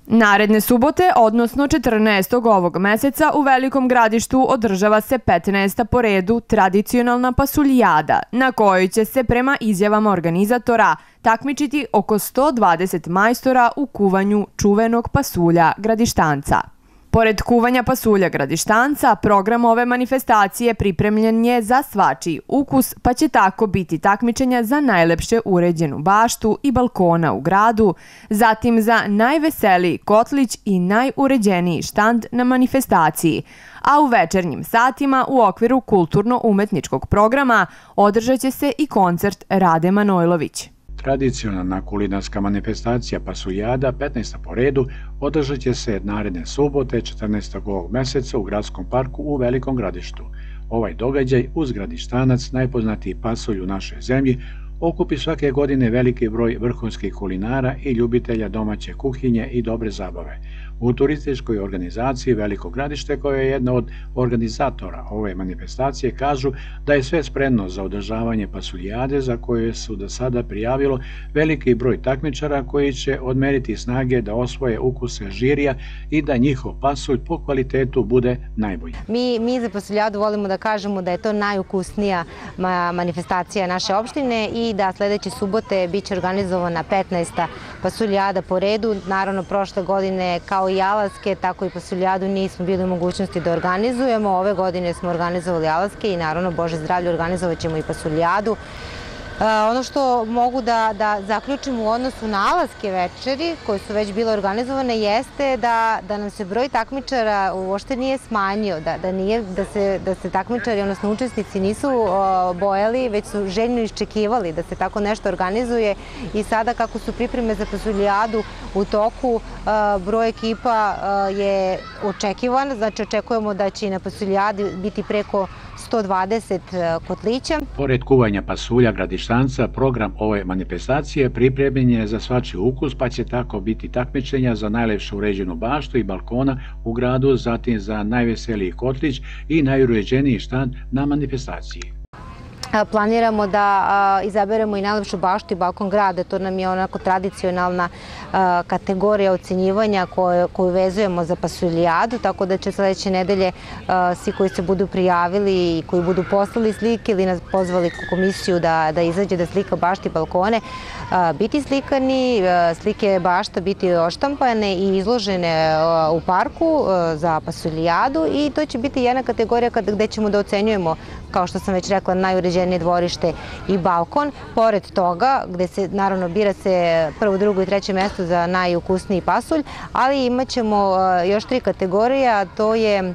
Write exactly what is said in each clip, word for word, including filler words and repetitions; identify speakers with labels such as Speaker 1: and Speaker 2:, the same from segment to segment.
Speaker 1: Naredne subote, odnosno četrnaestog ovog meseca, u Velikom Gradištu održava se petnaesta po redu tradicionalna pasuljada, na kojoj će se prema izjavama organizatora takmičiti oko sto dvadeset majstora u kuvanju čuvenog pasulja Gradištanca. Pored kuvanja pasulja Gradištanca, program ove manifestacije pripremljen je za svačiji ukus, pa će tako biti takmičenja za najlepše uređenu baštu i balkona u gradu, zatim za najveseliji kotlić i najuređeniji štand na manifestaciji, a u večernjim satima u okviru kulturno-umetničkog programa održat će se i koncert Rade Manojlović.
Speaker 2: Tradicionalna kulinarska manifestacija pasuljada, petnaesta po redu, održat će se naredne subote, četrnaestog ovog meseca u Gradskom parku u Velikom Gradištu. Ovaj događaj uz Gradištanac, najpoznatiji pasulj u našoj zemlji, okupi svake godine veliki broj vrhunskih kulinara i ljubitelja domaće kuhinje i dobre zabave. U turističkoj organizaciji Veliko Gradište, koja je jedna od organizatora ove manifestacije, kažu da je sve spremno za održavanje pasuljade za koje su do sada prijavilo veliki broj takmičara koji će odmeriti snage da osvoje ukuse žirija i da njihov pasulj po kvalitetu bude najbolji.
Speaker 3: Mi, mi za pasuljadu volimo da kažemo da je to najukusnija manifestacija naše opštine i da sledeće subote biće organizovana petnaesta pasuljada po redu. Naravno, prošle godine kao i Alaske, tako i pasuljadu nismo bili u mogućnosti da organizujemo. Ove godine smo organizovali Alaske i naravno, Bože zdravlje, organizovat ćemo i pasuljadu. Ono što mogu da, da zaključim u odnosu na Alaske večeri, koje su već bile organizovane, jeste da, da nam se broj takmičara uopšte nije smanjio, da, da, nije, da, se, da se takmičari, odnosno učesnici, nisu o, bojali, već su željno iščekivali da se tako nešto organizuje i sada kako su pripreme za pasuljadu u toku, a, broj ekipa a, je očekivan, znači očekujemo da će i na pasuljadi biti preko sto dvadeset kotlića.
Speaker 2: Pored kuvanja pasulja Gradištanca, program ove manifestacije pripremljen je za svačiji ukus, pa će tako biti takmičenja za najlepšu uređenu baštu i balkona u gradu, zatim za najveseliji kotlić i najuređeniji štand na manifestaciji.
Speaker 3: Planiramo da izaberemo i najlepšu baštu i balkon grada. To nam je onako tradicionalna kategorija ocenjivanja koju vezujemo za pasuljadu, tako da će sledeće nedelje svi koji se budu prijavili i koji budu poslali slike ili nas pozvali komisiju da, da izađe da slika bašte i balkone, biti slikani, slike bašta biti oštampane i izložene u parku za pasuljadu i to će biti jedna kategorija gde ćemo da ocenjujemo, kao što sam već rekla, najuređenije dvorište i balkon. Pored toga, gde se naravno bira se prvo, drugo i treće mesto za najukusniji pasulj, ali imat ćemo još tri kategorije, a to je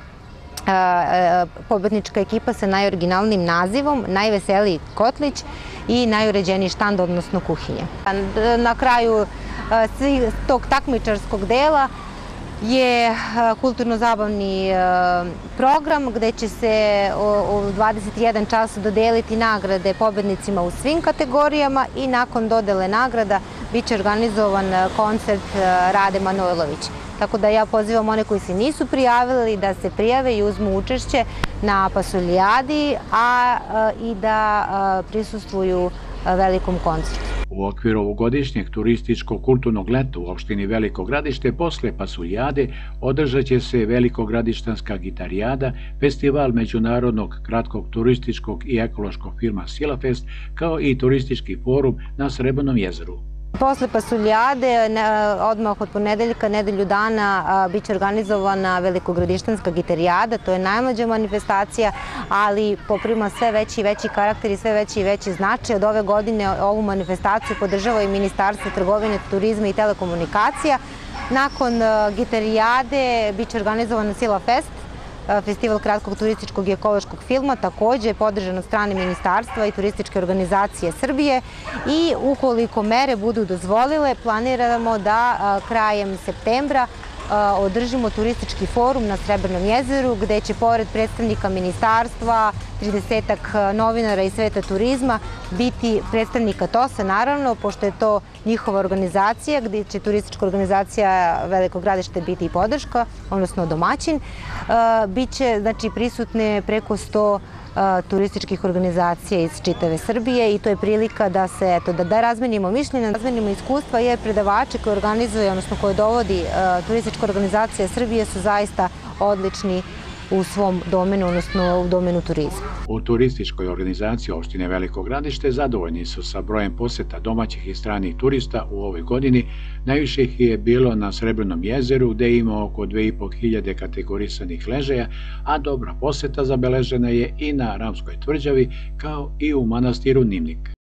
Speaker 3: pobednička ekipa sa najoriginalnijim nazivom, najveseliji kotlić i najuređeniji štand, odnosno kuhinje. Na kraju tog takmičarskog dela je kulturno-zabavni program gde će se u dvadeset jedan čas dodeliti nagrade pobednicima u svim kategorijama i nakon dodele nagrada biće organizovan koncert Rade Manojlović. Tako da ja pozivam one koji se nisu prijavili da se prijave i uzmu učešće na pasuljadi, a i da prisustvuju velikom koncertu.
Speaker 2: U okviru ovogodišnjeg turističko-kulturnog leta u opštini Veliko Gradište posle pasuljade održat će se Velikogradištanska gitarijada, festival međunarodnog kratkog turističkog i ekološkog filma Silafest, kao i turistički forum na Srebrnom jezeru.
Speaker 3: Posle pasuljade, odmah od ponedeljka, nedelju dana, biće organizovana Velikogradištanska gitarijada. To je najmlađa manifestacija, ali poprima sve veći i veći karakter i sve veći i veći značaj. Od ove godine ovu manifestaciju podržava i Ministarstvo trgovine, turizma i telekomunikacija. Nakon gitarijade biće organizovana Silafest, festival kratkog turističkog i ekološkog filma, takođe podržan od strane Ministarstva i turističke organizacije Srbije i ukoliko mere budu dozvolile, planiramo da krajem septembra održimo turistički forum na Srebrnom jezeru gde će pored predstavnika ministarstva, tridesetak novinara iz sveta turizma biti predstavnika tosa, naravno, pošto je to njihova organizacija, gde će turistička organizacija Veliko Gradište biti i podrška, odnosno domaćin. Biće, znači, prisutne preko sto turističkih organizacija iz čitave Srbije i to je prilika da se, eto, da, da razmenimo mišljenja, da razmenimo iskustva, jer predavači koje organizuje, odnosno koje dovodi turistička organizacija Srbije su zaista odlični u svom domenu, odnosno u domenu turizma.
Speaker 2: U turističkoj organizaciji opštine Veliko Gradište zadovoljni su sa brojem poseta domaćih i stranih turista u ovoj godini. Najviše ih je bilo na Srebrnom jezeru, gde ima oko dve i po hiljade kategorisanih ležaja, a dobra poseta zabeležena je i na Ramskoj tvrđavi, kao i u manastiru Nimnik.